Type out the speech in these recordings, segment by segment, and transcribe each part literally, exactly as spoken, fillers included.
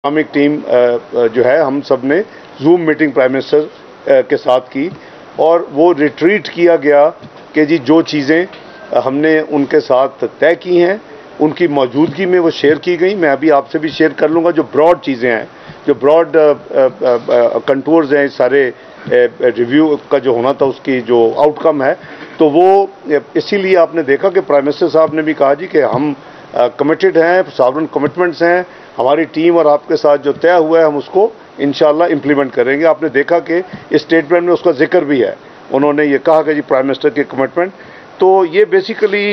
Islamic team जो है हम सब ने जूम मीटिंग प्राइम मिनिस्टर के साथ की और वो रिट्रीट किया गया कि जी जो चीज़ें हमने उनके साथ तय की हैं उनकी मौजूदगी में वो शेयर की गई। मैं अभी आपसे भी शेयर कर लूँगा जो ब्रॉड चीज़ें हैं, जो ब्रॉड कंटूर्स हैं इस सारे रिव्यू का जो होना था उसकी जो आउटकम है, तो वो इसीलिए आपने देखा कि प्राइम मिनिस्टर साहब ने भी कहा जी कि हम कमिटेड हैं, सॉवरेन कमिटमेंट्स हैं, हमारी टीम और आपके साथ जो तय हुआ है हम उसको इंशाल्लाह इम्प्लीमेंट करेंगे। आपने देखा कि इस स्टेटमेंट में उसका जिक्र भी है, उन्होंने ये कहा कि जी प्राइम मिनिस्टर की कमिटमेंट। तो ये बेसिकली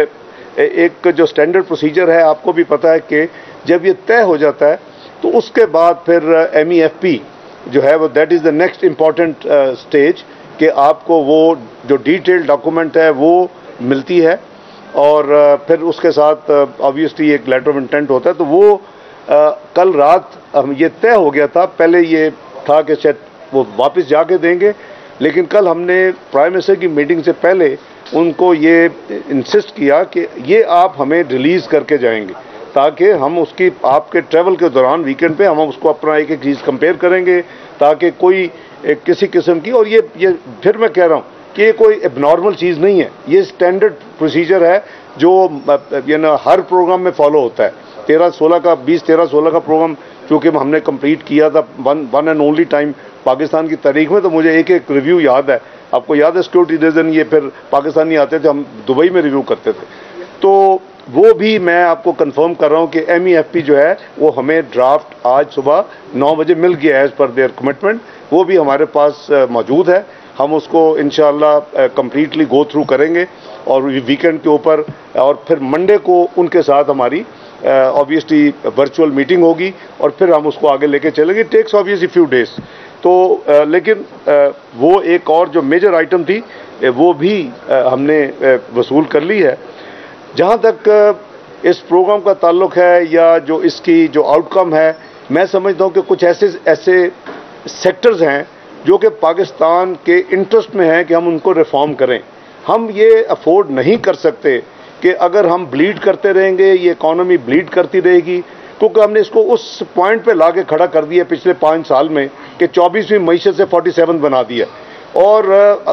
एक जो स्टैंडर्ड प्रोसीजर है, आपको भी पता है कि जब ये तय हो जाता है तो उसके बाद फिर एम ई एफ पी जो है वो that is the next important stage कि आपको वो जो डिटेल डॉक्यूमेंट है वो मिलती है और फिर उसके साथ ऑब्वियसली एक लेटर ऑफ इंटेंट होता है। तो वो आ, कल रात हम ये तय हो गया था, पहले ये था कि शायद वो वापस जाके देंगे, लेकिन कल हमने प्राइम मिनिस्टर की मीटिंग से पहले उनको ये इंसिस्ट किया कि ये आप हमें रिलीज़ करके जाएंगे ताकि हम उसकी आपके ट्रैवल के दौरान वीकेंड पे हम उसको अपना एक एक चीज़ कंपेयर करेंगे ताकि कोई किसी किस्म की, और ये ये फिर मैं कह रहा हूँ कि ये कोई एबनॉर्मल चीज़ नहीं है, ये स्टैंडर्ड प्रोसीजर है जो यू नो हर प्रोग्राम में फॉलो होता है। तेरह सोलह का बीस तेरह सोलह का प्रोग्राम चूँकि हमने कंप्लीट किया था one one and only time Pakistan की तारीख में, तो मुझे एक एक रिव्यू याद है। आपको याद है सिक्योरिटी रीजन ये फिर पाकिस्तानी आते थे, हम दुबई में रिव्यू करते थे। तो वो भी मैं आपको कंफर्म कर रहा हूँ कि एम ई एफ पी जो है वो हमें ड्राफ्ट आज सुबह नौ बजे मिल गया एज़ पर देयर कमिटमेंट, वो भी हमारे पास मौजूद है। हम उसको इंशाल्लाह कंप्लीटली गो थ्रू करेंगे और वीकेंड के ऊपर, और फिर मंडे को उनके साथ हमारी ऑब्वियसली वर्चुअल मीटिंग होगी और फिर हम उसको आगे लेके चलेंगे। Takes obviously few days. तो uh, लेकिन uh, वो एक और जो मेजर आइटम थी वो भी uh, हमने uh, वसूल कर ली है। जहाँ तक uh, इस प्रोग्राम का ताल्लुक है या जो इसकी जो आउटकम है, मैं समझता हूँ कि कुछ ऐसे ऐसे सेक्टर्स हैं जो कि पाकिस्तान के इंटरेस्ट में है कि हम उनको रिफॉर्म करें। हम ये अफोर्ड नहीं कर सकते कि अगर हम ब्लीड करते रहेंगे, ये इकॉनमी ब्लीड करती रहेगी, क्योंकि हमने इसको उस पॉइंट पे ला के खड़ा कर दिया पिछले पाँच साल में कि चौबीसवीं मईशत से फोर्टी सेवन बना दिया और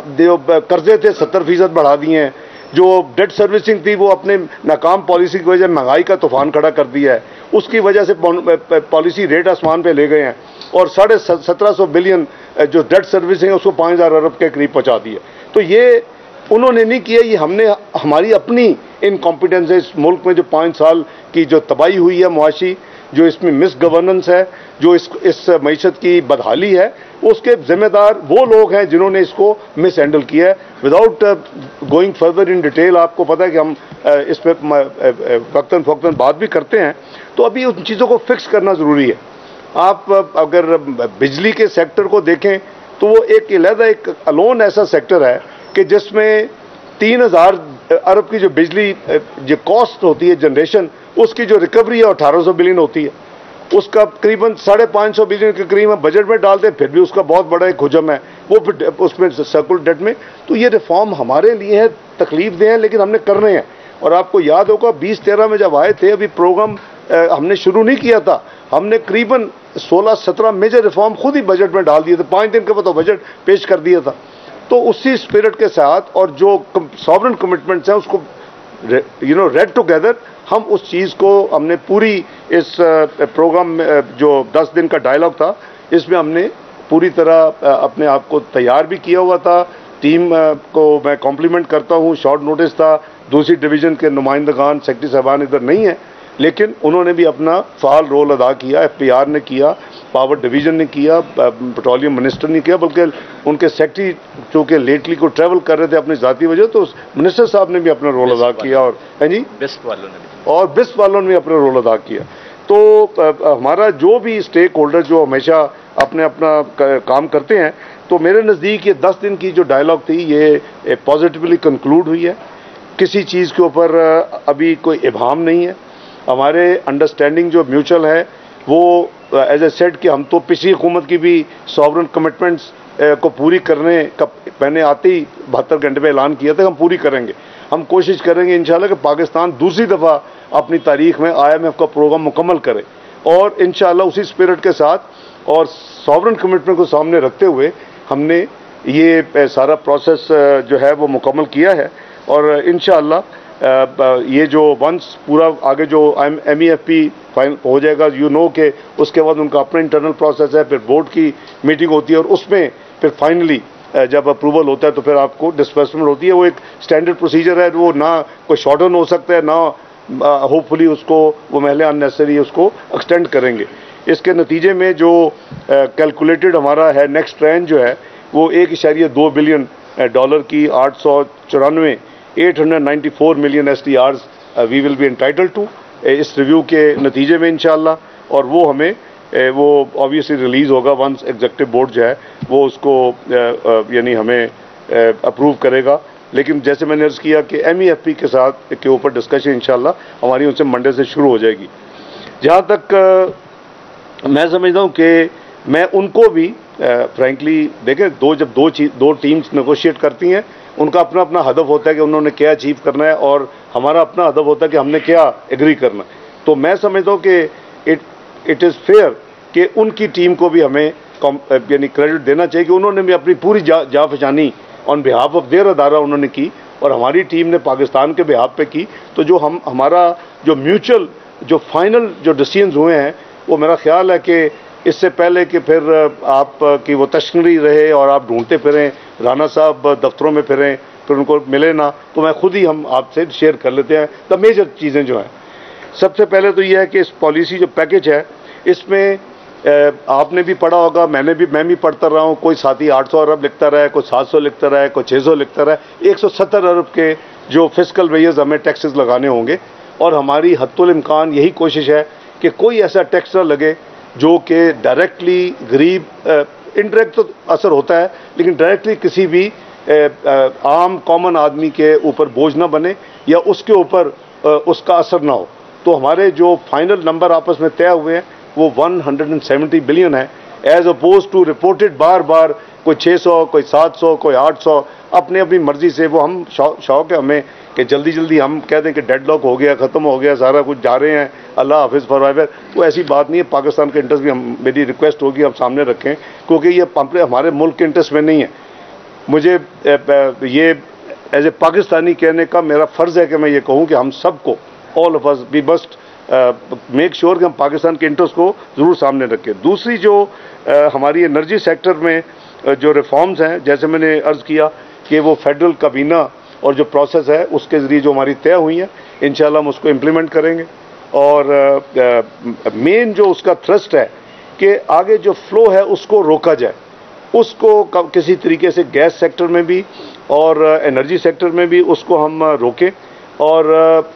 कर्जे थे सत्तर फीसद बढ़ा दिए हैं। जो डेट सर्विसिंग थी वो अपने नाकाम पॉलिसी की वजह महंगाई का तूफान खड़ा कर दिया है, उसकी वजह से पॉलिसी रेट आसमान पे ले गए हैं और साढ़े सत्रह सौ बिलियन जो डेट सर्विसिंग है उसको पाँच हज़ार अरब के करीब पहुँचा दिया। तो ये उन्होंने नहीं किया, ये हमने हमारी अपनी इनकॉम्पिटेंस है। इस मुल्क में जो पाँच साल की जो तबाही हुई है मुआशी, जो इसमें मिस गवर्नेंस है, जो इस इस मईशत की बदहाली है, उसके जिम्मेदार वो लोग हैं जिन्होंने इसको मिस हैंडल किया है। Without going further in detail, आपको पता है कि हम इस पर वक्तन फ़ौक्तन बात भी करते हैं, तो अभी उन चीज़ों को फिक्स करना ज़रूरी है। आप अगर बिजली के सेक्टर को देखें तो वो एक अलग एक अलोन ऐसा सेक्टर है कि जिसमें तीन हज़ार अरब की जो बिजली जो कॉस्ट होती है जनरेशन, उसकी जो रिकवरी है अठारह सौ बिलियन होती है, उसका करीबन साढ़े पाँच सौ बिलियन के करीब बजट में डालते हैं, फिर भी उसका बहुत बड़ा एक हुजम है वो फिर उसमें सर्कुलर डेट में। तो ये रिफॉर्म हमारे लिए है, तकलीफ दे हैं, लेकिन हमने करने हैं। और आपको याद होगा बीस तेरह में जब आए थे, अभी प्रोग्राम हमने शुरू नहीं किया था, हमने करीबन सोलह सत्रह मेजर रिफॉर्म खुद ही बजट में डाल दिए थे, पाँच दिन के बाद तो बजट पेश कर दिया था। तो उसी स्पिरिट के साथ और जो सॉवरेन कमिटमेंट्स हैं उसको यू नो रेड टुगेदर, हम उस चीज़ को हमने पूरी इस प्रोग्राम में जो दस दिन का डायलॉग था इसमें हमने पूरी तरह अपने आप को तैयार भी किया हुआ था। टीम को मैं कॉम्प्लीमेंट करता हूँ, शॉर्ट नोटिस था, दूसरी डिवीज़न के नुमाइंदगान सेक्रेटरी साहबान इधर नहीं है, लेकिन उन्होंने भी अपना फ़ाल रोल अदा किया। एफ पी आर ने किया, पावर डिवीज़न ने किया, पेट्रोलियम मिनिस्टर ने किया, बल्कि उनके सेक्रेटरी चूँकि लेटली को ट्रैवल कर रहे थे अपनी ज़ाती वजह, तो मिनिस्टर साहब ने भी अपना रोल अदा किया और है जी बिस्प वालों ने और बिस्प वालों ने भी अपना रोल अदा किया। तो हमारा जो भी स्टेक होल्डर जो हमेशा अपने अपना काम करते हैं, तो मेरे नज़दीक ये दस दिन की जो डायलॉग थी ये पॉजिटिवली कंक्लूड हुई है। किसी चीज़ के ऊपर अभी कोई इबाहम नहीं है। हमारे अंडरस्टैंडिंग जो म्यूचुअल है वो एज ए सेड कि हम तो पिछली हुकूमत की भी सॉवरेन कमिटमेंट्स को पूरी करने का मैंने आते ही बहत्तर घंटे में ऐलान किया था, हम पूरी करेंगे। हम कोशिश करेंगे इंशाल्लाह कि पाकिस्तान दूसरी दफ़ा अपनी तारीख में आई एम एफ का प्रोग्राम मुकम्मल करे। और इंशाअल्लाह उसी स्पिरिट के साथ और सॉवरेन कमिटमेंट को सामने रखते हुए हमने ये सारा प्रोसेस जो है वो मुकम्मल किया है। और इंशाअल्लाह ये जो वंस पूरा आगे जो M E F P final हो जाएगा, यू नो के उसके बाद उनका अपना इंटरनल प्रोसेस है, फिर बोर्ड की मीटिंग होती है और उसमें फिर फाइनली जब अप्रूवल होता है तो फिर आपको डिस्बर्समेंट होती है। वो एक स्टैंडर्ड प्रोसीजर है, वो ना कोई शॉर्ट डाउन हो सकता है, ना होपफुली उसको वो महले अननेसेसरी उसको एक्सटेंड करेंगे। इसके नतीजे में जो कैलकुलेटेड हमारा है नेक्स्ट ट्रेंड जो है वो एक इशारिया दो बिलियन डॉलर की आठ सौ चौरानवे eight hundred ninety four million S D Rs we will be entitle to इस रिव्यू के नतीजे में इंशाअल्लाह। और वो हमें वो ऑब्वियसली रिलीज़ होगा वंस एग्जीक्यूटिव बोर्ड जो है वो उसको यानी हमें अप्रूव करेगा। लेकिन जैसे मैंने अर्ज़ किया कि एम ई एफ पी के साथ के ऊपर डिस्कशन इंशाअल्लाह हमारी उनसे मंडे से शुरू हो जाएगी। जहाँ तक मैं समझता हूँ कि मैं उनको भी फ्रैंकली देखें, दो जब दो चीज दो टीम्स नेगोशिएट करती हैं उनका अपना अपना हदफ होता है कि उन्होंने क्या अचीव करना है और हमारा अपना हदफ होता है कि हमने क्या एग्री करना है। तो मैं समझता हूँ कि इट इट इज़ फेयर कि उनकी टीम को भी हमें यानी क्रेडिट देना चाहिए कि उन्होंने भी अपनी पूरी जा, जाफशानी ऑन बिहाफ ऑफ देयर अदारा उन्होंने की और हमारी टीम ने पाकिस्तान के बिहाफ पे की। तो जो हम हमारा जो म्यूचुअल जो फाइनल जो डिसीजंस हुए हैं वो मेरा ख्याल है कि इससे पहले कि फिर आप की वो तशनरी रहे और आप ढूंढते फिरें, राना साहब दफ्तरों में फिरें, फिर उनको मिले ना, तो मैं खुद ही हम आपसे शेयर कर लेते हैं द मेजर चीज़ें जो हैं। सबसे पहले तो ये है कि इस पॉलिसी जो पैकेज है इसमें आपने भी पढ़ा होगा, मैंने भी मैं भी पढ़ता रहा हूँ, कोई साथी आठ सौ अरब लिखता रहा है, कोई सात सौ लिखता रहा है, कोई छः सौ लिखता रहा है। एक सौ सत्तर अरब के जो फिस्कल वेयर्स हमें टैक्सेस लगाने होंगे और हमारी हद्दुल इम्कान यही कोशिश है कि कोई ऐसा टैक्स ना लगे जो कि डायरेक्टली गरीब, इनडायरेक्ट तो असर होता है लेकिन डायरेक्टली किसी भी आम कॉमन आदमी के ऊपर बोझ ना बने या उसके ऊपर उसका असर ना हो। तो हमारे जो फाइनल नंबर आपस में तय हुए हैं वो एक सौ सत्तर बिलियन है, एज अपोज टू रिपोर्टेड बार बार कोई छः सौ, कोई सात सौ, कोई आठ सौ, अपने अपनी मर्जी से वो हम शौक है हमें कि जल्दी जल्दी हम कह दें कि डेडलॉक हो गया, ख़त्म हो गया, सारा कुछ जा रहे हैं, अल्लाह हाफिज़ फॉरएवर। वो ऐसी बात नहीं है। पाकिस्तान के इंटरेस्ट भी हम, मेरी रिक्वेस्ट होगी हम सामने रखें क्योंकि ये हमारे मुल्क के इंटरेस्ट में नहीं है। मुझे ये एज ए पाकिस्तानी कहने का मेरा फ़र्ज़ है कि मैं ये कहूँ कि हम सबको all of us we must make sure कि हम पाकिस्तान के इंटरेस्ट को ज़रूर सामने रखें। दूसरी जो uh, हमारी एनर्जी सेक्टर में uh, जो रिफॉर्म्स हैं, जैसे मैंने अर्ज़ किया कि वो फेडरल काबीना और जो प्रोसेस है उसके ज़रिए जो हमारी तय हुई है इंशाल्लाह हम उसको इम्प्लीमेंट करेंगे। और मेन uh, uh, जो उसका थ्रस्ट है कि आगे जो फ़्लो है उसको रोका जाए, उसको किसी तरीके से गैस सेक्टर में भी और एनर्जी सेक्टर में भी उसको हम रोकें और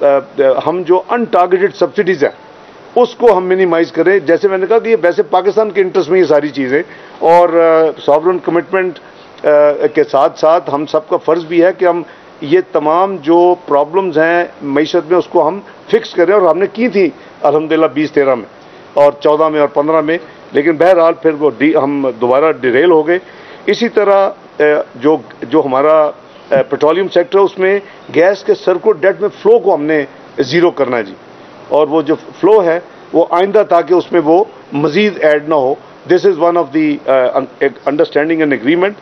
हम जो अनटारगेटेड सब्सिडीज़ हैं उसको हम मिनिमाइज़ करें। जैसे मैंने कहा कि ये वैसे पाकिस्तान के इंटरेस्ट में ये सारी चीज़ें और सॉवरेन कमिटमेंट के साथ साथ हम सबका फ़र्ज़ भी है कि हम ये तमाम जो प्रॉब्लम्स हैं मईशत में उसको हम फिक्स करें। और हमने की थी अल्हम्दुलिल्लाह बीस तेरह में और चौदह में और पंद्रह में, लेकिन बहरहाल फिर वो डी हम दोबारा डिरेल हो गए। इसी तरह जो जो हमारा पेट्रोलियम सेक्टर है उसमें गैस के सर्कुलर डेट में फ़्लो को हमने ज़ीरो करना है जी, और वो जो फ़्लो है वो आइंदा ताकि उसमें वो मज़ीद ऐड ना हो। This is one of the understanding and agreement.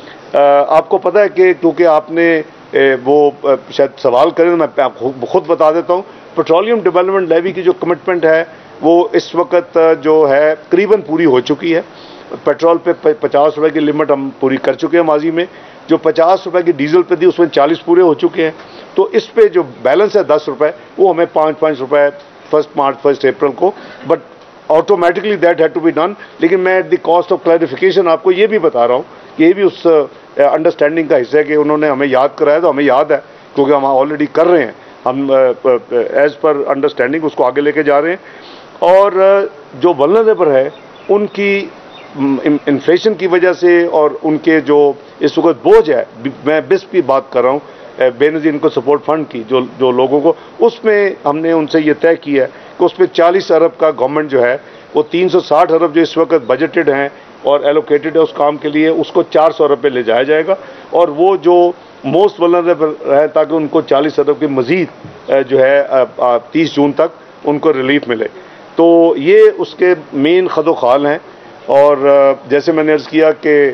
आपको पता है कि क्योंकि आपने uh, वो uh, शायद सवाल करें तो मैं खुद बता देता हूँ, पेट्रोलियम डेवलपमेंट लेवी की जो कमिटमेंट है वो इस वक्त जो है करीबन पूरी हो चुकी है। पेट्रोल पे पचास रुपए की लिमिट हम पूरी कर चुके हैं माजी में, जो पचास रुपए की डीजल पे थी उसमें चालीस पूरे हो चुके हैं। तो इस पे जो बैलेंस है दस रुपए वो हमें पाँच पाँच रुपए फर्स्ट मार्च फर्स्ट अप्रैल को, but automatically that had to be done. लेकिन मैं at the cost of clarification आपको ये भी बता रहा हूँ कि ये भी उस अंडरस्टैंडिंग uh, का हिस्सा है कि उन्होंने हमें याद कराया तो हमें याद है क्योंकि हम ऑलरेडी कर रहे हैं, हम एज पर अंडरस्टैंडिंग उसको आगे लेके जा रहे हैं। और uh, जो वल्नरेबल है उनकी इन्फ्लेशन की वजह से और उनके जो इस वक्त बोझ है, मैं बिस्प की बात कर रहा हूँ, बेनज़ीर इनको सपोर्ट फंड की जो जो लोगों को, उसमें हमने उनसे ये तय किया है कि उस पर चालीस अरब का गवर्नमेंट जो है वो तीन सौ साठ अरब जो इस वक्त बजटेड हैं और एलोकेटेड है उस काम के लिए, उसको चार सौ अरब पे ले जाया जाएगा। और वो जो मोस्ट वल्नरेबल है ताकि उनको चालीस अरब की मज़ीद जो है तीस जून तक उनको रिलीफ मिले। तो ये उसके मेन खदोखाल हैं। और जैसे मैंने अर्ज़ किया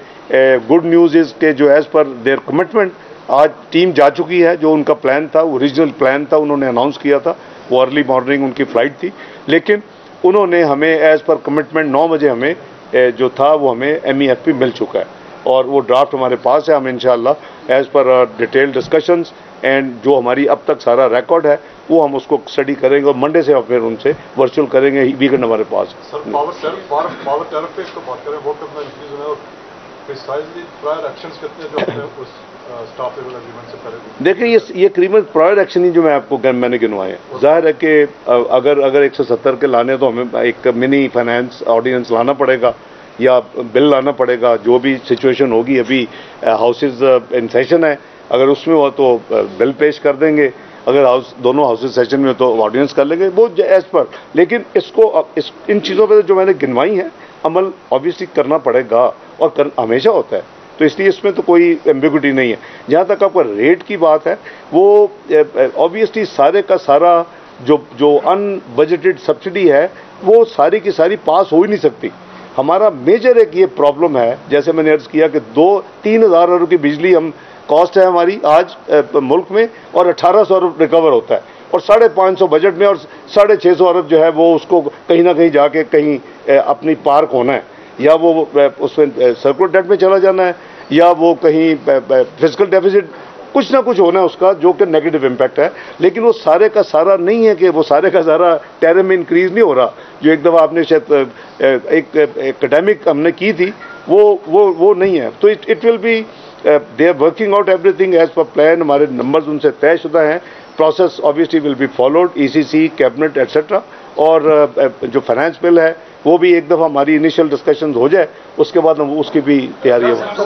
कि गुड न्यूज़ इज़ के जो एज़ पर देयर कमिटमेंट आज टीम जा चुकी है। जो उनका प्लान था, ओरिजिनल प्लान था, उन्होंने अनाउंस किया था, वो अर्ली मॉर्निंग उनकी फ़्लाइट थी, लेकिन उन्होंने हमें एज़ पर कमिटमेंट नौ बजे हमें जो था वो हमें एम ई एफ पी मिल चुका है और वो ड्राफ्ट हमारे पास है। हम इंशाअल्लाह as per detail discussions and जो हमारी अब तक सारा रिकॉर्ड है वो हम उसको स्टडी करेंगे और मंडे से फिर उनसे वर्चुअल करेंगे। वीकेंड हमारे पास है। Sir power tariff power tariff पे इसको बात करें, वो कितना इंक्रीज होना है और प्रिसाइजली प्रायर एक्शंस कितने जो अपने उस स्टाफ लेवल एग्रीमेंट से करेंगे? देखिए ये ये करीबन प्रायर एक्शन ही जो मैं आपको मैंने गिनवाए हैं। जाहिर है कि अगर अगर एक सौ सत्तर के लाने तो हमें एक मिनी फाइनेंस ऑर्डिनेंस लाना पड़ेगा या बिल लाना पड़ेगा। जो भी सिचुएशन होगी, अभी हाउसेज इन सेशन है, अगर उसमें हुआ तो बिल पेश कर देंगे, अगर हाउस दोनों हाउसेज सेशन में तो ऑर्डिनेंस कर लेंगे वो एज पर। लेकिन इसको इस इन चीज़ों पर जो मैंने गिनवाई हैं अमल ऑब्वियसली करना पड़ेगा और कर, हमेशा होता है, तो इसलिए इसमें तो कोई एम्बिग्विटी नहीं है। जहाँ तक आपका रेट की बात है, वो ऑब्वियसली सारे का सारा जो जो अनबजटेड सब्सिडी है वो सारी की सारी पास हो ही नहीं सकती। हमारा मेजर एक ये प्रॉब्लम है, जैसे मैंने अर्ज़ किया कि दो तीन हज़ार अरब की बिजली हम कॉस्ट है हमारी आज मुल्क में और अठारह सौ अरब रिकवर होता है और साढ़े पाँच सौ बजट में और साढ़े छः सौ अरब जो है वो उसको कहीं ना कहीं जाके कहीं अपनी पार्क होना है, या वो उसमें सर्कुलर डेट में चला जाना है, या वो कहीं फिजिकल डेफिसिट कुछ ना कुछ होना है उसका, जो कि नेगेटिव इम्पैक्ट है। लेकिन वो सारे का सारा नहीं है कि वो सारे का सारा टैरिफ में इंक्रीज नहीं हो रहा। जो एक दफ़ा आपने शायद एक एकेडमिक हमने की थी वो वो वो नहीं है। तो it it will be they are working out everything as per plan. हमारे नंबर्स उनसे तयशुदा हैं। Process obviously will be followed, E C C, cabinet et cetera. और जो फाइनेंस बिल है वो भी एक दफ़ा हमारी इनिशियल डिस्कशन हो जाए, उसके बाद हम उसकी भी तैयारी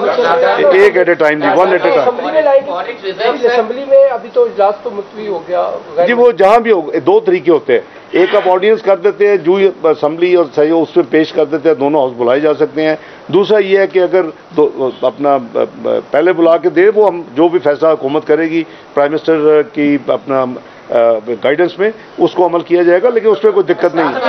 हो, एक एट ए टाइम जी, one at a time. Assembly में अभी तो इजलास तो मुलतवी हो गया जी, वो जहाँ भी हो, दो तरीके होते हैं। एक आप ऑडियंस कर देते हैं, जो असेंबली और सही हो उसमें पेश कर देते हैं, दोनों हाउस बुलाए जा सकते हैं। दूसरा ये है कि अगर अपना पहले बुला के दे, वो हम जो भी फैसला हुकूमत करेगी प्राइम मिनिस्टर की अपना गाइडेंस में उसको अमल किया जाएगा, लेकिन उसमें कोई दिक्कत नहीं है।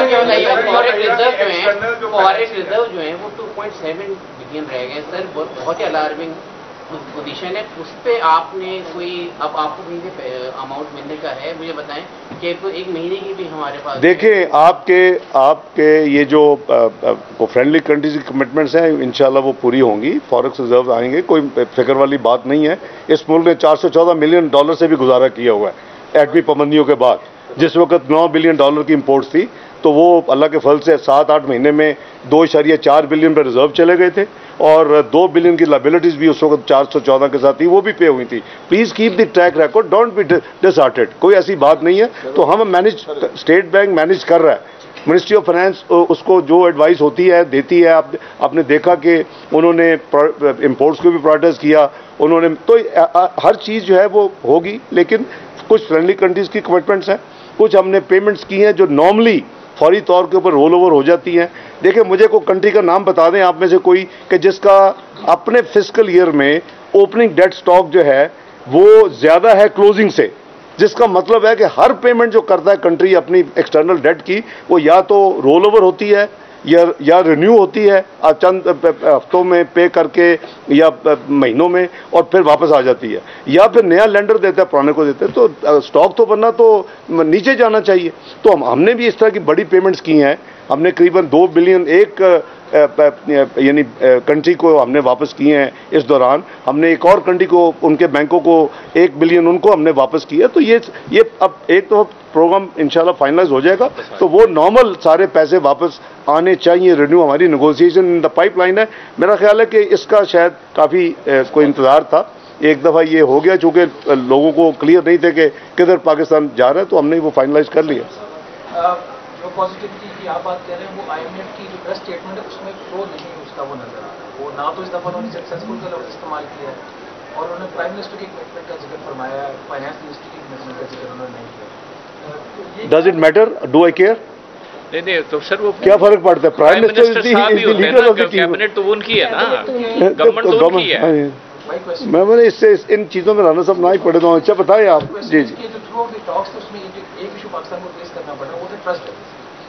रिजर्व जो है वो टू पॉइंट सेवन बिलियन रह गए सर, बहुत ही अलार्मिंग पोजीशन है। उस पर आपने कोई अब आपको कहीं से अमाउंट मिलने का है, मुझे बताएं कि एक महीने की भी हमारे पास। देखिए आपके आपके ये जो फ्रेंडली कंट्रीज की कमिटमेंट्स हैं इंशाल्लाह वो पूरी होंगी। फॉरेक्स रिजर्व आएंगे, कोई फिक्र वाली बात नहीं है। इस मुल्क ने चार सौ चौदह मिलियन डॉलर से भी गुजारा किया हुआ है एटमी पाबंदियों के बाद। जिस वक्त नौ बिलियन डॉलर की इंपोर्ट्स थी, तो वो अल्लाह के फल से सात आठ महीने में दो इशारिया चार बिलियन पर रिजर्व चले गए थे और दो बिलियन की लाइबिलिटीज भी उस वक्त चार सौ चौदह के साथ थी, वो भी पे हुई थी। Please keep the track record, don't be disheartened, कोई ऐसी बात नहीं है। तो हम मैनेज, स्टेट बैंक मैनेज कर रहा है, मिनिस्ट्री ऑफ फाइनेंस उसको जो एडवाइस होती है देती है। आप, आपने देखा कि उन्होंने इम्पोर्ट्स को भी प्रायोरिटाइज किया उन्होंने, तो हर चीज़ जो है वो होगी। लेकिन कुछ फ्रेंडली कंट्रीज़ की कमिटमेंट्स हैं, कुछ हमने पेमेंट्स की हैं जो नॉर्मली फौरी तौर के ऊपर रोल ओवर हो जाती हैं। देखिए मुझे कोई कंट्री का नाम बता दें आप में से कोई कि जिसका अपने फिस्कल ईयर में ओपनिंग डेट स्टॉक जो है वो ज़्यादा है क्लोजिंग से, जिसका मतलब है कि हर पेमेंट जो करता है कंट्री अपनी एक्सटर्नल डेट की, वो या तो रोल ओवर होती है या या रिन्यू होती है चंद हफ्तों में पे करके या महीनों में और फिर वापस आ जाती है, या फिर नया लेंडर देता है पुराने को देते हैं। तो स्टॉक तो बनना तो नीचे जाना चाहिए। तो हम हमने भी इस तरह की बड़ी पेमेंट्स की हैं। हमने करीबन दो बिलियन एक यानी कंट्री को हमने वापस किए हैं इस दौरान। हमने एक और कंट्री को, उनके बैंकों को एक बिलियन उनको हमने वापस किया। तो ये ये अब एक तो प्रोग्राम इंशाल्लाह फाइनलाइज हो जाएगा, तो वो नॉर्मल सारे पैसे वापस आने चाहिए। रिन्यू हमारी नेगोशिएशन इन द पाइपलाइन है। मेरा ख्याल है कि इसका शायद काफ़ी कोई इंतज़ार था, एक दफ़ा ये हो गया, चूँकि लोगों को क्लियर नहीं थे कि किधर पाकिस्तान जा रहा है, तो हमने वो फाइनलाइज कर लिया। जो पॉजिटिविटी की आप बात कर रहे हैं वो आई एम एफ की जो प्रेस स्टेटमेंट है उसमें फ्लो नहीं उसका वो नजर आ रहा है। वो ना तो इस दफ़ा उन्होंने सक्सेसफुल का लफ्ज़ इस्तेमाल किया है और उन्होंने प्राइम मिनिस्टर की कमिटमेंट का जिक्र फरमाया है, फाइनेंस मिनिस्टर की कमिटमेंट का जिक्र उन्होंने नहीं किया। Does it matter, do I care? नहीं नहीं, तो सर वो क्या फर्क पड़ता है? Prime minister leader of the cabinet तो उनकी है ना, गवर्नमेंट तो उनकी है। मैं मैंने इससे इन चीज़ों में राना साहब ना ही पढ़े तो अच्छा बताएं आप। जी जी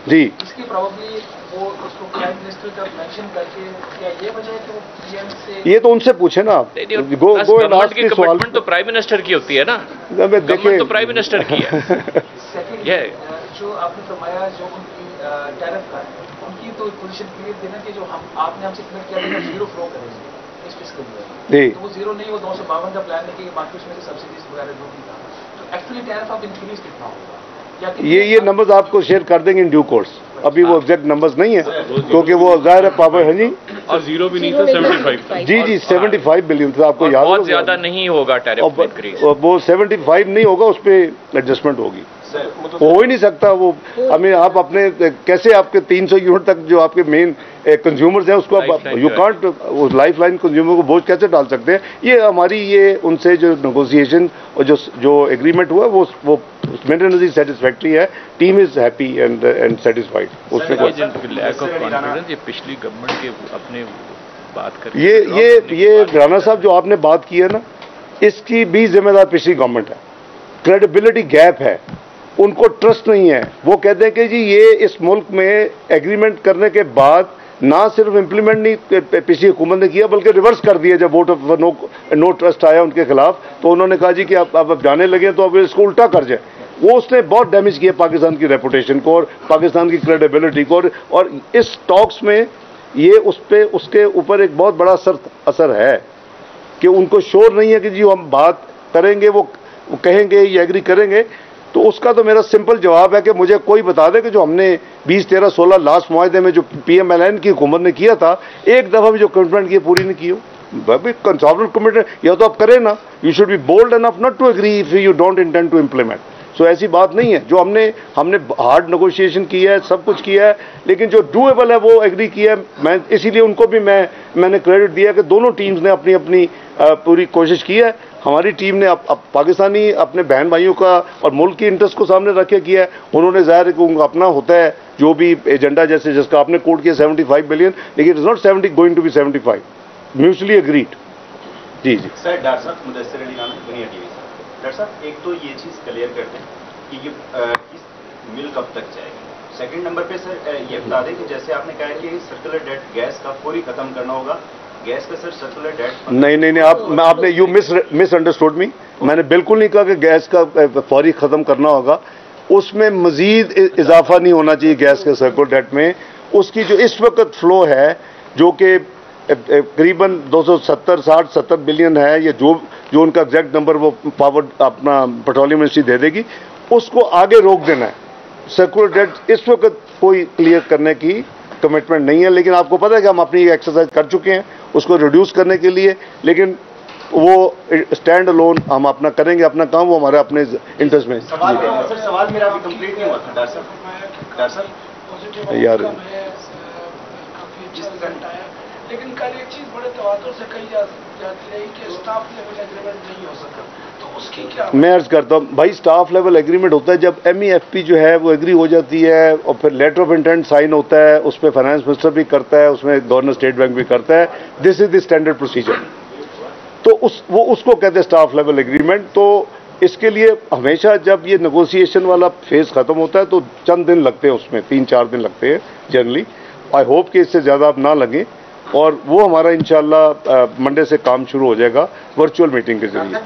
जी इसकी प्रॉब्ली वो उसको प्राइम मिनिस्टर का मेंशन करके क्या ये वजह है कि वो पीएम से ये तो उनसे पूछे ना आप। गो गो एंड आस्क की कमिटमेंट तो प्राइम मिनिस्टर की होती है ना, गवर्नमेंट तो प्राइम मिनिस्टर की है। सेकंड ये जो आपने फरमाया जो उनकी टैरिफ का है, उनकी तो पोजीशन क्लियर थी ना कि जो हम आपने हमसे कमिट किया था जीरो फ्लो करेंगे इस फिस्कल ईयर, तो वो जीरो नहीं, वो दो सौ बावन का प्लान है कि बाकी उसमें से सब्सिडीज वगैरह जो भी था, तो एक्चुअली टैरिफ आप इंक्रीज कितना होगा? ये ये नंबर्स आपको शेयर कर देंगे इन ड्यू कोर्स, अभी वो एग्जैक्ट नंबर्स नहीं है क्योंकि वो जाहिर है पावर है जी, और जीरो भी नहीं था, सेवेंटी फाइव जी जी सेवेंटी फाइव बिलियन था, आपको याद बहुत ज्यादा नहीं होगा टैरिफ इंक्रीज, वो सेवेंटी फाइव नहीं होगा, उस पर एडजस्टमेंट होगी, हो ही नहीं सकता वो। हमें आप अपने कैसे आपके तीन सौ यूनिट तक जो आपके मेन कंज्यूमर्स हैं उसको आप यू कांट उस लाइफ लाइन कंज्यूमर को बोझ कैसे डाल सकते हैं? ये हमारी ये उनसे जो नेगोशिएशन और जो जो एग्रीमेंट हुआ वो वो मेरे नजर सेटिस्फैक्ट्री है, team is happy and and satisfied. उसमें लैक ऑफ कॉन्फिडेंस ये पिछली गवर्नमेंट के अपने बात कर ये ये ये राणा साहब जो आपने बात की है ना, इसकी भी जिम्मेदार पिछली गवर्नमेंट है। क्रेडिबिलिटी गैप है, उनको ट्रस्ट नहीं है। वो कहते हैं कि जी ये इस मुल्क में एग्रीमेंट करने के बाद ना सिर्फ इम्प्लीमेंट नहीं पिछली हुकूमत ने किया बल्कि रिवर्स कर दिया। जब vote of no no trust आया उनके खिलाफ तो उन्होंने कहा जी कि अब अब जाने लगे तो अब इसको उल्टा कर जाए। वो उसने बहुत डैमेज किया पाकिस्तान की रेपुटेशन को और पाकिस्तान की क्रेडिबिलिटी को, और, और इस टॉक्स में ये उस पे उसके ऊपर एक बहुत बड़ा असर असर है कि उनको श्योर नहीं है कि जी हम बात करेंगे, वो, वो कहेंगे या एग्री करेंगे। तो उसका तो मेरा सिंपल जवाब है कि मुझे कोई बता दे कि जो हमने बीस तेरह सोलह लास्ट मुआहदे में जो पीएमएलएन की हुकूमत ने किया था, एक दफा भी जो कमिटमेंट की पूरी नहीं की हो। कंसर्वेटिव कमिटमेंट या तो आप करें ना, you should be bold enough not to agree if you don't intend to implement. So ऐसी बात नहीं है। जो हमने हमने हार्ड नेगोशिएशन किया है, सब कुछ किया है, लेकिन जो डूएबल है वो एग्री किया है। मैं इसीलिए उनको भी मैं मैंने क्रेडिट दिया कि दोनों टीम्स ने अपनी अपनी पूरी कोशिश की है। हमारी टीम ने अप, अप, पाकिस्तानी अपने बहन भाइयों का और मुल्क की इंटरेस्ट को सामने रखे किया है। उन्होंने जाहिर है कि उनका अपना होता है जो भी एजेंडा, जैसे जिसका आपने कोट किया सेवेंटी फाइव बिलियन, लेकिन it is not seventy going to be seventy five, mutually agreed. जी जी सर, डॉक्टर साहब मुदस्सिर अली राना, दुनिया टीवी। डॉक्टर साहब, एक तो ये चीज़ क्लियर कर दें कि ये इस मिल कब तक जाएगी। सेकंड नंबर पे सर ये बता दें कि जैसे आपने कहा कि सर्कुलर डेट गैस का फौरी खत्म करना होगा, गैस का सर सर्कुलर डेट नहीं नहीं नहीं आप मैं आपने you mis misunderstood me. मैंने बिल्कुल नहीं कहा कि गैस का फौरी खत्म करना होगा। उसमें मजीद इजाफा नहीं होना चाहिए गैस के सर्कुलर डेट में। उसकी जो इस वक्त फ्लो है जो कि करीबन दो सौ सत्तर साठ सत्तर बिलियन है, या जो जो उनका एग्जैक्ट नंबर वो पावर अपना पेट्रोलियम मिनिस्ट्री दे देगी, उसको आगे रोक देना है। सर्कुलर डेट इस वक्त कोई क्लियर करने की कमिटमेंट नहीं है, लेकिन आपको पता है कि हम अपनी एक्सरसाइज कर चुके हैं उसको रिड्यूस करने के लिए, लेकिन वो स्टैंड अलोन हम अपना करेंगे अपना काम, वो हमारे अपने इंटरेस्ट में। सवाल सर सवाल मेरा अभी कंप्लीट नहीं हुआ था डॉक्टर साहब। डॉक्टर साहब यार लेकिन कल एक चीज बड़े तवातुर से कही जा, जाती रही कि स्टाफ लेवल एग्रीमेंट नहीं हो सका, तो उसकी क्या? मैं अर्ज करता हूँ भाई, स्टाफ लेवल एग्रीमेंट होता है जब एमईएफपी जो है वो एग्री हो जाती है और फिर लेटर ऑफ इंटेंट साइन होता है, उस पर फाइनेंस मिनिस्टर भी करता है, उसमें गवर्नर स्टेट बैंक भी करता है। This is the standard procedure. तो उस वो उसको कहते हैं स्टाफ लेवल एग्रीमेंट। तो इसके लिए हमेशा जब ये नेगोशिएशन वाला फेज खत्म होता है तो चंद दिन लगते हैं, उसमें तीन चार दिन लगते हैं जनरली। आई होप कि इससे ज़्यादा अब ना लगे, और वो हमारा इंशाल्लाह मंडे से काम शुरू हो जाएगा वर्चुअल मीटिंग के जरिए।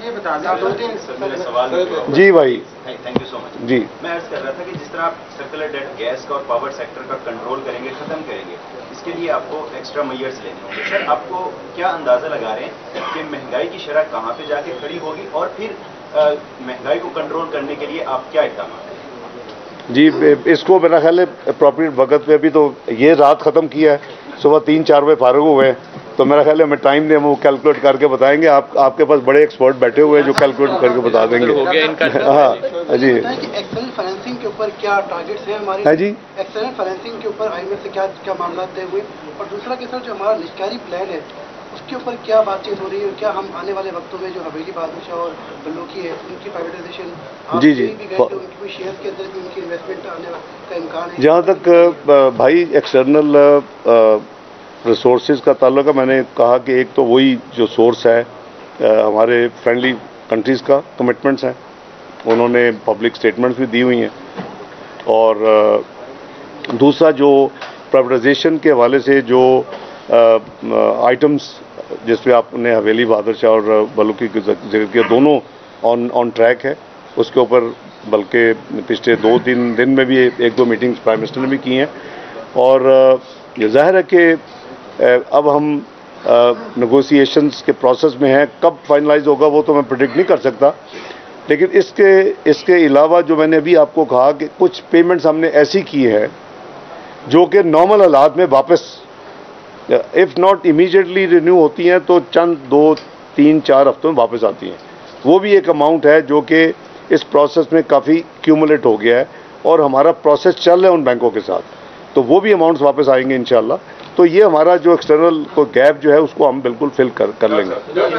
जी भाई, थैंक यू सो मच। जी मैं अर्ज कर रहा था कि जिस तरह आप सर्कुलर डेट गैस का और पावर सेक्टर का कंट्रोल करेंगे, खत्म करेंगे, इसके लिए आपको एक्स्ट्रा मेजर्स लेने होंगे। सर, आपको क्या अंदाजा लगा रहे हैं कि महंगाई की शरह कहाँ पे जाके खड़ी होगी, और फिर महंगाई को कंट्रोल करने के लिए आप क्या इक़दाम करेंगे? जी, इसको मेरा ख्याल है अप्रोप्रिएट वक्त पे, अभी तो ये रात ख़त्म किया है, सुबह तीन चार बजे फारूक हुए हैं, तो मेरा ख्याल है हमें टाइम ने वो कैलकुलेट करके बताएंगे। आप आपके पास बड़े एक्सपर्ट बैठे हुए हैं जो कैलकुलेट करके बता देंगे। हाँ जी, एक्सटर्नल फाइनेंसिंग के ऊपर क्या टारगेट्स हैं हमारे? हाँ जी, एक्सटर्नल फाइनेंसिंग के ऊपर आईएमएफ से क्या क्या मामला तय हुए, और दूसरा कि सर जो हमारा निष्कारी प्लान है उसके ऊपर क्या बातचीत हो रही है? क्या हम आने वाले वक्तों में जो हवेली बादशाह और बल्लोकी है उनकी प्राइवेटाइजेशन जी जी भी गए थे, उनकी कोई शेयर के अंदर भी उनकी इन्वेस्टमेंट आने का इम्कान है? जहाँ तक भाई एक्सटर्नल रिसोर्सेज का ताल्लुक है, मैंने कहा कि एक तो वही जो सोर्स है हमारे फ्रेंडली कंट्रीज़ का कमिटमेंट्स हैं, उन्होंने पब्लिक स्टेटमेंट्स भी दी हुई हैं, और दूसरा जो प्राइवेटाइजेशन के हवाले से जो आइटम्स जिसमें आपने हवेली बहादुर शाह और बलूकी की जिक्र किया, दोनों ऑन ऑन ट्रैक है। उसके ऊपर बल्कि पिछले दो तीन दिन में भी एक दो मीटिंग्स प्राइम मिनिस्टर ने भी की हैं और ये जाहिर है कि अब हम नेगोशिएशंस के प्रोसेस में हैं। कब फाइनलाइज होगा वो तो मैं प्रेडिक्ट नहीं कर सकता, लेकिन इसके इसके अलावा जो मैंने अभी आपको कहा कि कुछ पेमेंट्स हमने ऐसी की है जो कि नॉर्मल हालात में वापस इफ़ नॉट इमीडिएटली रिन्यू होती हैं तो चंद दो तीन चार हफ्तों में वापस आती हैं। वो भी एक अमाउंट है जो कि इस प्रोसेस में काफ़ी क्यूमुलेट हो गया है और हमारा प्रोसेस चल रहा है उन बैंकों के साथ, तो वो भी अमाउंट्स वापस आएंगे इंशाल्लाह। तो ये हमारा जो एक्सटर्नल को गैप जो है उसको हम बिल्कुल फिल कर कर लेंगे। एक तो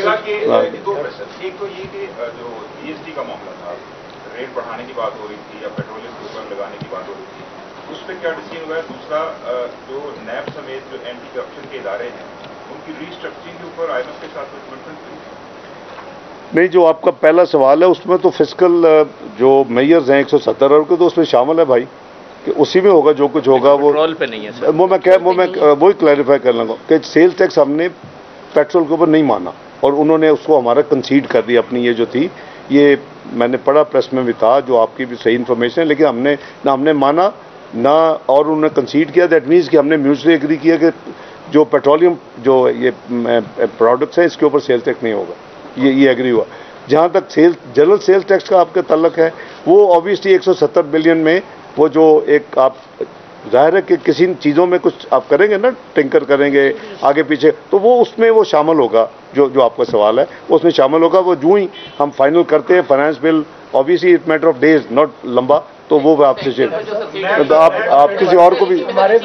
ये कि जो जीएसटी का मामला था, रेट बढ़ाने की बात हो रही थी या पेट्रोलियम के ऊपर लगाने की बात हो रही थी, उस पर क्या डिसीजन हुआ है? दूसरा, जो नैब समेत जो एंटी करप्शन के इदारे हैं उनकी रीस्ट्रक्चरिंग के ऊपर आईएमएफ के साथ कमिटमेंट हुई? नहीं, जो आपका पहला सवाल है उसमें तो फिस्कल जो मेयर्स हैं एक सौ सत्तर अरब के तो उसमें शामिल है भाई, कि उसी में होगा जो कुछ होगा। वो पेट्रोल पे नहीं है सर। वो मैं कह वो मैं वही क्लैरिफाई कर लूँगा कि सेल्स टैक्स हमने पेट्रोल के ऊपर नहीं माना और उन्होंने उसको हमारा कंसीड कर दिया अपनी ये जो थी, ये मैंने पढ़ा प्रेस में भी था, जो आपकी भी सही इन्फॉर्मेशन है, लेकिन हमने ना हमने माना ना और उन्होंने कंसीड किया। दैट मीन्स कि हमने म्यूचुअली एग्री किया कि जो पेट्रोलियम जो ये प्रोडक्ट्स हैं इसके ऊपर सेल्स टैक्स नहीं होगा, ये ये एग्री हुआ। जहाँ तक सेल्स जनरल सेल्स टैक्स का आपका तल्लक है, वो ऑब्वियसली एक सौ सत्तर बिलियन में वो जो एक आप जाहिर है कि किसी चीज़ों में कुछ आप करेंगे ना, टिंकर करेंगे आगे पीछे, तो वो उसमें वो शामिल होगा। जो जो आपका सवाल है वो उसमें शामिल होगा। वो जो ही हम फाइनल करते हैं finance bill, obviously it matter of days not लंबा, तो वो आपसे शेयर तो आप आप किसी और को भी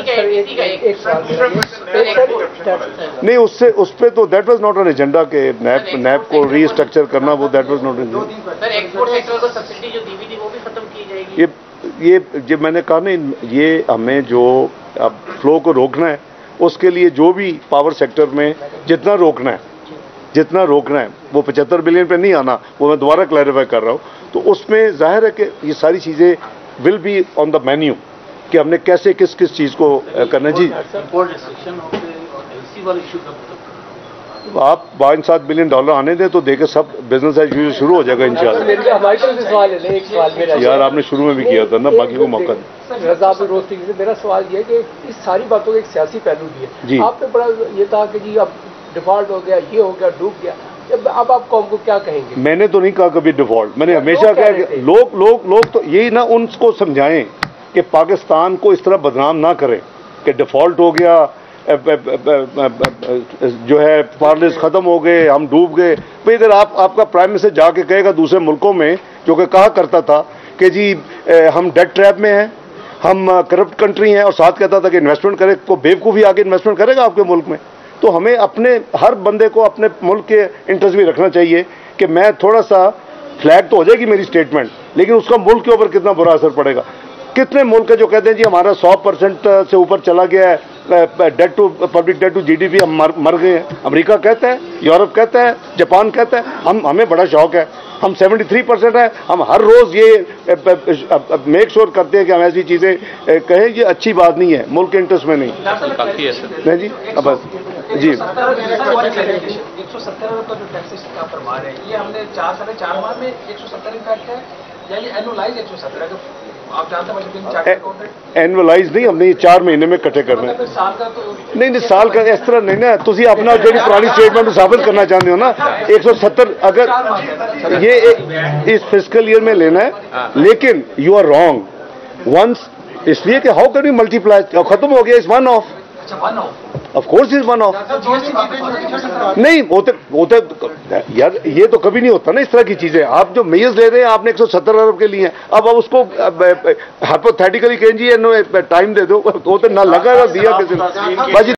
नहीं उससे उस पर तो that was not an agenda के नैब नैब को रीस्ट्रक्चर करना, वो दैट वाज नॉट एन ये ये जो मैंने कहा ना, ये हमें जो अब फ्लो को रोकना है उसके लिए जो भी पावर सेक्टर में जितना रोकना है जितना रोकना है वो पचहत्तर बिलियन पे नहीं आना, वो मैं दोबारा क्लैरिफाई कर रहा हूँ। तो उसमें जाहिर है कि ये सारी चीज़ें will be on the menu कि हमने कैसे किस किस चीज़ को करना जी। आप बावन सात बिलियन डॉलर आने दें तो देखे सब बिजनेस एज यूजुअल शुरू हो जाएगा इंशाल्लाह। यार आपने शुरू में भी किया था ना, बाकी को मौका नहीं। मेरा सवाल ये है कि इस सारी बातों का एक सियासी पहलू भी है जी। आपने बड़ा ये था कि जी अब डिफॉल्ट हो गया, ये हो गया, डूब गया, अब आप कौम को क्या कहेंगे? मैंने तो नहीं कहा कभी डिफॉल्ट, मैंने हमेशा कहा कि लोग लोग लोग तो यही ना उनको समझाएं कि पाकिस्तान को इस तरह बदनाम ना करें कि डिफॉल्ट हो गया, जो है पार्लिस खत्म हो गए, हम डूब गए। भाई अगर आप आपका प्राइम मिनिस्टर जाके कहेगा दूसरे मुल्कों में, जो कि कहा करता था कि जी हम डेट ट्रैप में हैं, हम करप्ट कंट्री हैं, और साथ कहता था कि इन्वेस्टमेंट करे, को बेवकूफ़ी आगे इन्वेस्टमेंट करेगा आपके मुल्क में? तो हमें अपने हर बंदे को अपने मुल्क के इंटरेस्ट भी रखना चाहिए कि मैं थोड़ा सा फ्लैग तो हो जाएगी मेरी स्टेटमेंट, लेकिन उसका मुल्क के ऊपर कितना बुरा असर पड़ेगा। कितने मुल्क है जो कहते हैं जी हमारा सौ परसेंट से ऊपर चला गया है debt to public debt to GDP, हम मर, मर गए हैं। अमेरिका कहता है, यूरोप कहता है, जापान कहता है, हम हमें बड़ा शौक है, हम तिहत्तर परसेंट है। हम हर रोज़ ये मेक श्योर करते हैं कि हम ऐसी चीज़ें कहें, ये अच्छी बात नहीं है, मुल्क के इंटरेस्ट में नहीं। नहीं जी, अब बस जी एक सौ सत्तर अरब का जो टैक्सेस का फरमान है, ये हमने चार साढ़े चार माह में एक सौ सत्तर इम्पैक्ट है, यानी एनुअलाइज एक सौ सत्तर है। आप जानते हैं एनुअलाइज नहीं, हमने ये चार महीने में इकट्ठे करना है। साल का तो नहीं नहीं, साल का इस तरह नहीं ना, तुम अपना जो पुरानी स्टेटमेंट साबित करना चाहते हो ना, एक सौ सत्तर अगर ये इस फिस्कल ईयर में लेना है, लेकिन यू आर रॉन्ग वंस, इसलिए कि हाउ कैन यू मल्टीप्लाई, खत्म हो गया, इस one off of course is one off नहीं होते होते यार, ये तो कभी नहीं होता ना इस तरह की चीजें। आप जो मेयर्स ले रहे हैं आपने एक सौ सत्तर अरब के लिए, अब आप उसको हाइपोथेटिकली कहें जी टाइम दे दो, वो तो ना लगा दिया किसी ने।